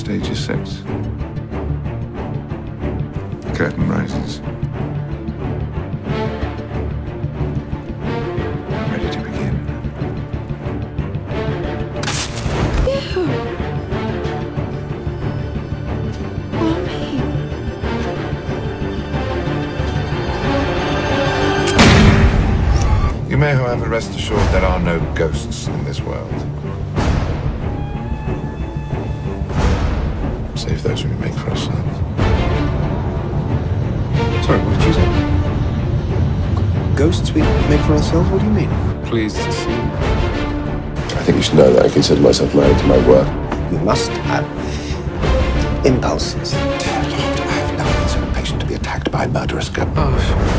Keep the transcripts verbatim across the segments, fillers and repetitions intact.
Stage is set. The curtain rises. Ready to begin. Ew. Mommy. You may, however, rest assured there are no ghosts in this world. Save those we make for ourselves. Sorry, what did you say? Ghosts we make for ourselves? What do you mean? Pleased to see you. I think you should know that I consider myself married to my work. You must have impulses. Dear Lord, I have never been so impatient to be attacked by a murderous girl. Oh,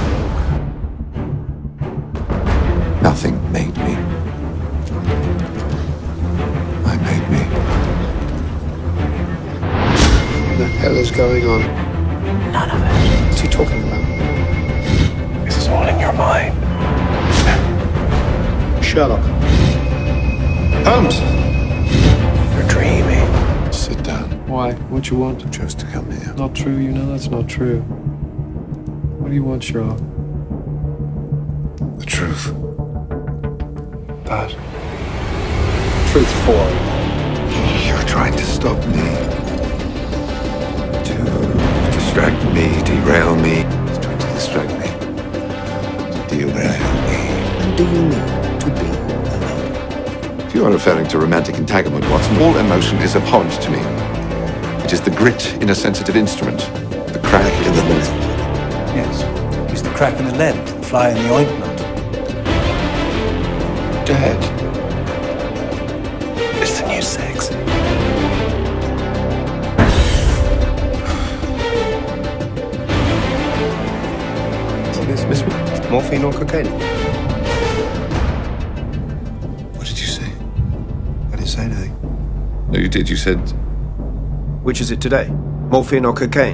Nothing made me. I made me. What the hell is going on? None of it. What's he talking about? This is all in your mind. Sherlock. Holmes! You're dreaming. Sit down. why? What you want? I chose to come here. Not true, you know that's not true. What do you want, Sherlock? The truth. But Truth for. you're trying to stop me. To distract me, derail me. He's trying to distract me. To derail me. And do you need to be alone? If you are referring to romantic entanglement, Watson, all emotion is abhorrent to me. It is the grit in a sensitive instrument, the crack in the lead. Yes, it's the crack in the lead, the fly in the ointment. Dead. It's the new sex. Miss, miss, morphine or cocaine? What did you say? I didn't say anything. No, you did. You said... Which is it today? Morphine or cocaine?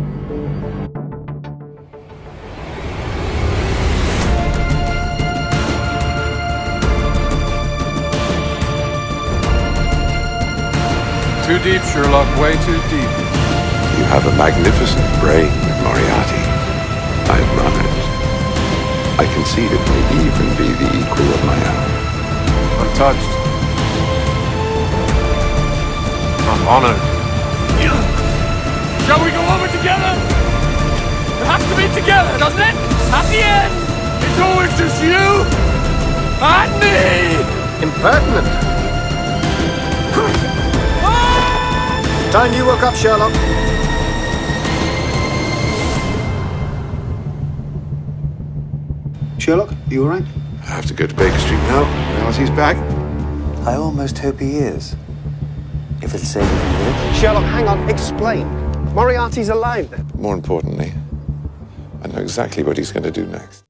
Too deep, Sherlock, way too deep. You have a magnificent brain, Moriarty. I admire it. I concede it may even be the equal of my own. I'm touched. I'm honored. Shall we go over together? It has to be together, doesn't it? At the end, it's always just you and me! Impertinent! Time you woke up, Sherlock. Sherlock, are you all right? I have to go to Baker Street now. Moriarty's back. I almost hope he is. If it'll save you from this. Sherlock, hang on, explain. Moriarty's alive then. More importantly, I know exactly what he's going to do next.